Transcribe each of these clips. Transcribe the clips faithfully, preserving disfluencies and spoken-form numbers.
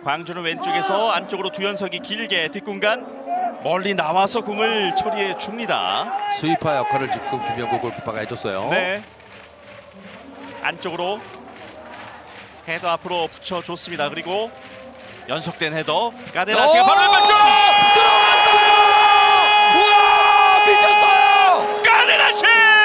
광주는 왼쪽에서 안쪽으로 두현석이 길게 뒷공간 멀리 나와서 공을 처리해 줍니다. 스위퍼 역할을 지금 김영구 골키퍼가 해줬어요. 네. 안쪽으로 헤더 앞으로 붙여줬습니다. 그리고 연속된 헤더 까데나시가 바로 왼발슛! 들어갔어요! 우와! 미쳤어요! 까데나시!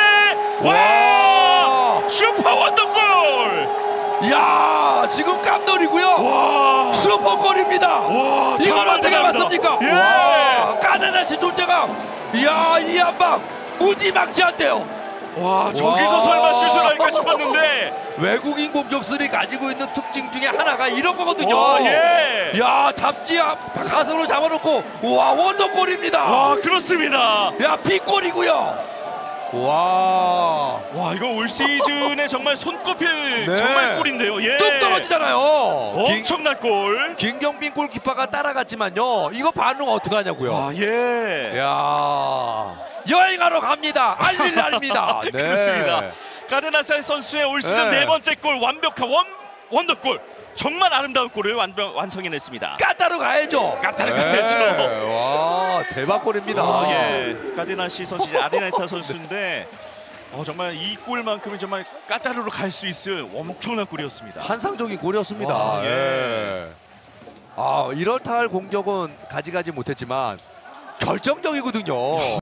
와! 슈퍼 원더골! 야, 지금 깜놀이고요. 와! 슈퍼골입니다. 와, 이걸 어떻게 맞습니까? 예! 와, 까데나시 존재감. 이야, 이 한방 무지막지한데요. 와, 저기서 설마 슛을 할까 싶었는데 외국인 공격수들이 가지고 있는 특징 중에 하나가 이런 거거든요. 와, 예. 야, 잡지 가슴으로 잡아놓고 와, 원더골입니다. 와, 그렇습니다. 야, 빅골이고요. 와, 와, 이거 올 시즌에 정말 손꼽힐 네. 정말 골인데요. 예. 뚝 떨어지잖아요. 엄청난 골. 김, 김경빈 골키퍼가 따라갔지만요. 이거 반응 어떻게 하냐고요. 아, 예. 야, 여행하러 갑니다. 알릴 날입니다. 네. 그렇습니다. 까데나시 선수의 올 시즌 네. 네 번째 골, 완벽한 원 원더골. 정말 아름다운 골을 완벽, 완성해냈습니다. 까따로 가야죠. 까따로 가야죠. 와, 대박골입니다. 아, 예. 까데나시 선수, 이제 아르헨티나 선수인데 어, 정말 이 골만큼은 정말 까따르로 갈 수 있을 엄청난 골이었습니다. 환상적인 골이었습니다. 와, 예. 예. 아, 이렇다 할 공격은 가져가지 못했지만 결정적이거든요.